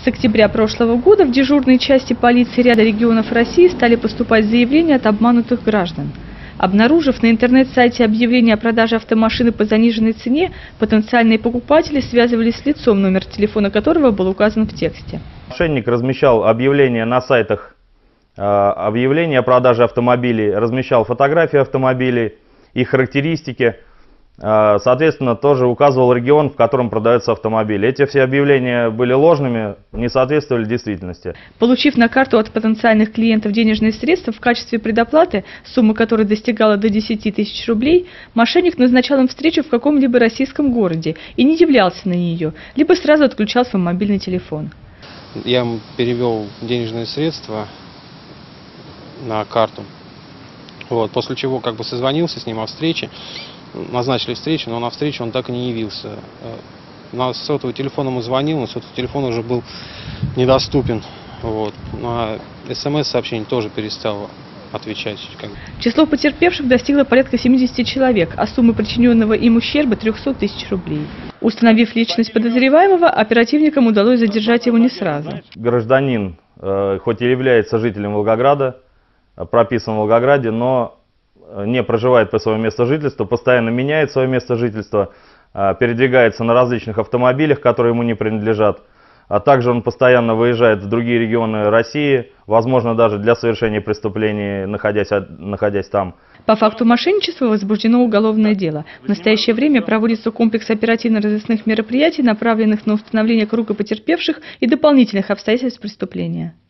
С октября прошлого года в дежурные части полиции ряда регионов России стали поступать заявления от обманутых граждан. Обнаружив на интернет-сайте объявление о продаже автомашины по заниженной цене, потенциальные покупатели связывались с лицом, номер телефона которого был указан в тексте. Мошенник размещал объявления на сайтах, объявления о продаже автомобилей, размещал фотографии автомобилей, их характеристики. Соответственно, тоже указывал регион, в котором продаются автомобили. Эти все объявления были ложными, не соответствовали действительности. Получив на карту от потенциальных клиентов денежные средства в качестве предоплаты, сумма которой достигала до 10 тысяч рублей, мошенник назначал им встречу в каком-либо российском городе и не являлся на нее, либо сразу отключал свой мобильный телефон. Я ему перевел денежные средства на карту, после чего созвонился с ним о встрече. Назначили встречу, но на встречу он так и не явился. На сотовый телефон ему звонил, но сотовый телефон уже был недоступен. На СМС-сообщение тоже перестал отвечать. Число потерпевших достигло порядка 70 человек, а сумма причиненного им ущерба 300 тысяч рублей. Установив личность подозреваемого, оперативникам удалось задержать его не сразу. Гражданин, хоть и является жителем Волгограда, прописан в Волгограде, но не проживает по своему месту жительства, постоянно меняет свое место жительства, передвигается на различных автомобилях, которые ему не принадлежат. А также он постоянно выезжает в другие регионы России, возможно, даже для совершения преступлений, находясь там. По факту мошенничества возбуждено уголовное дело. В настоящее время проводится комплекс оперативно-розыскных мероприятий, направленных на установление круга потерпевших и дополнительных обстоятельств преступления.